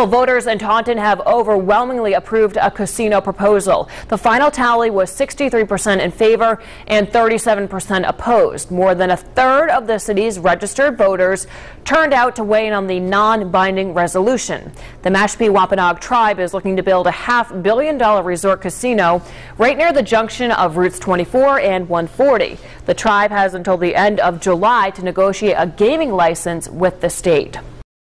Well, voters in Taunton have overwhelmingly approved a casino proposal. The final tally was 63% in favor and 37% opposed. More than a third of the city's registered voters turned out to weigh in on the non-binding resolution. The Mashpee Wampanoag tribe is looking to build a $500 million resort casino right near the junction of Routes 24 and 140. The tribe has until the end of July to negotiate a gaming license with the state.